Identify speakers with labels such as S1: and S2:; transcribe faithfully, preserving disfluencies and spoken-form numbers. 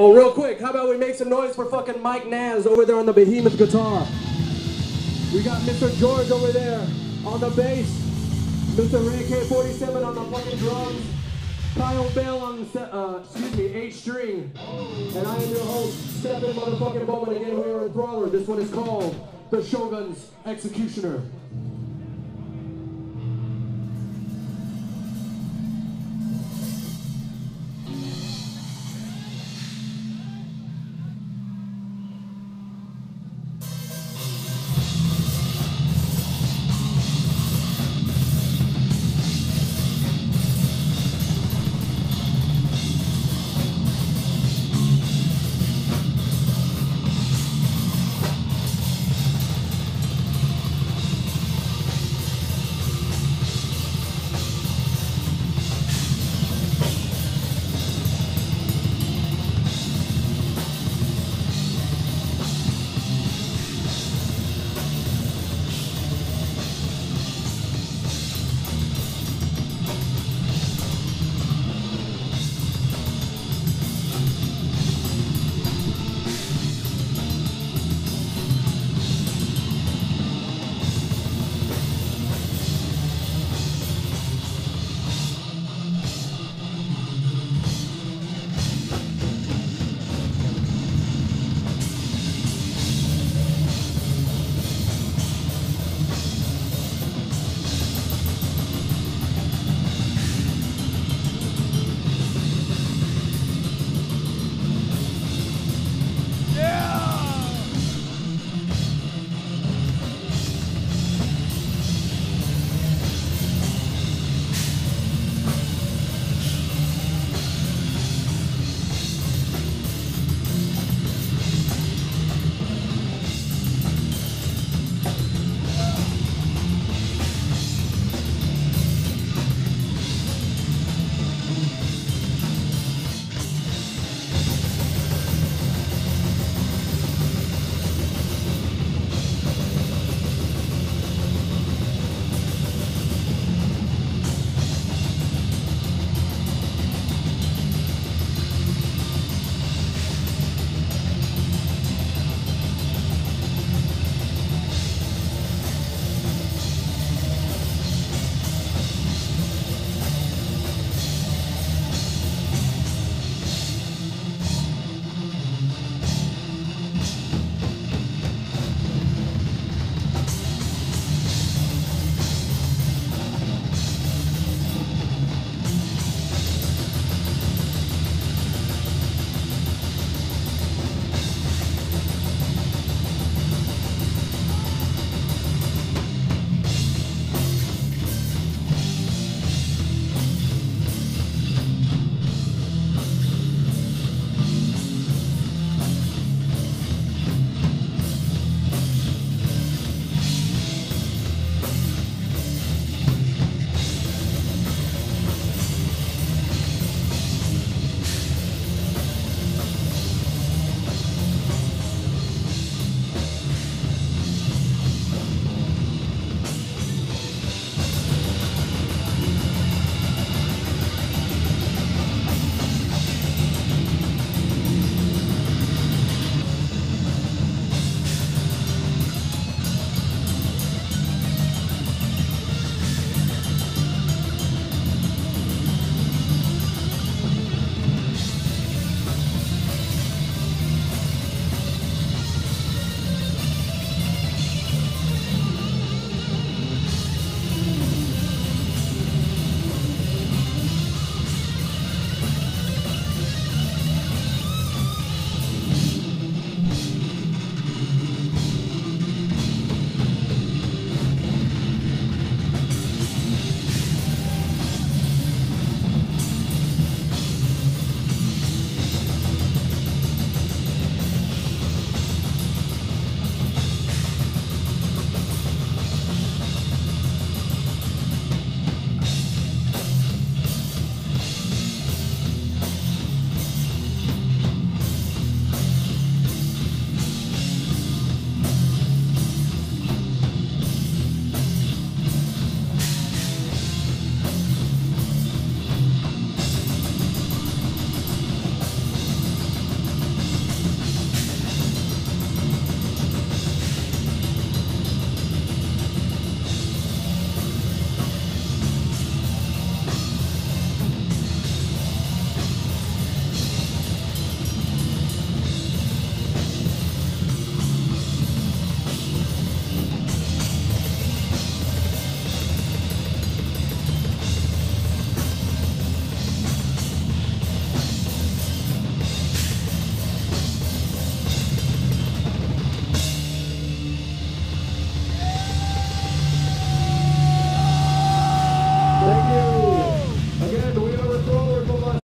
S1: Oh, real quick, how about we make some noise for fucking Mike Naz over there on the behemoth guitar? We got Mister George over there on the bass, Mister Ray K forty-seven on the fucking drums, Kyle Bell on the, uh, excuse me, eight string, and I am your host, Stephen motherfucking Bowman. Again, we are in Brawler. This one is called The Shogun's Executioner.